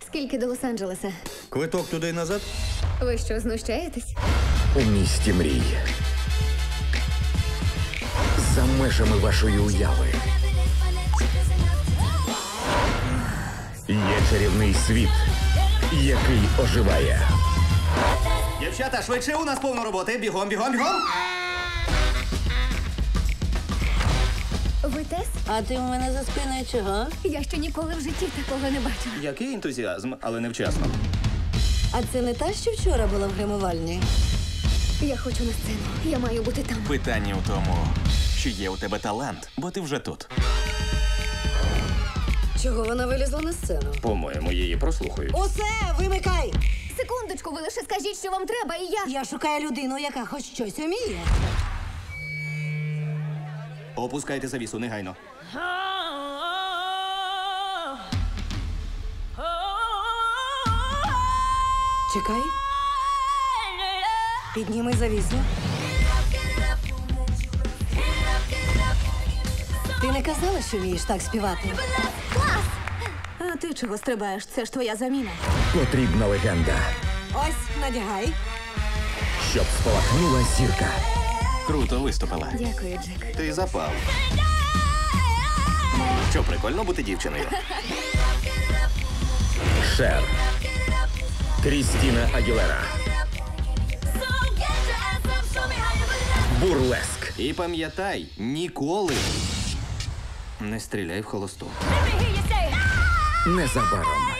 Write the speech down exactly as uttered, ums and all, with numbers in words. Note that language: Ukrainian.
Скільки до Лос-Анджелеса? Квиток туди й назад? Ви що, знущаєтесь? У місті мрій. За межами вашої уяви. Є чарівний світ, який оживає. Дівчата, швидше, у нас повно роботи. Бігом, бігом, бігом! Ви Тес? А ти у мене за спиною чого? Я ще ніколи в житті такого не бачила. Який ентузіазм, але невчасно. А це не та, що вчора була в гримувальні? Я хочу на сцену. Я маю бути там. Питання в тому, чи є у тебе талант, бо ти вже тут. Чого вона вилізла на сцену? По-моєму, її прослухають. Усе, вимикай! Секундочку, ви лише скажіть, що вам треба, і я... Я шукаю людину, яка хоч щось уміє. Опускайте завісу негайно. Чекай. Підніми завісу. Ти не казала, що вмієш так співати? А ти чого стрибаєш? Це ж твоя заміна. Потрібна легенда, Ось, надягай. щоб спалахнула зірка. Круто виступила. Дякую, Джек. Ти запав. Що, прикольно бути дівчиною? Шер. Крістіна Агілера. Бурлеск. І пам'ятай, ніколи не стріляй в холосту. Незабаром.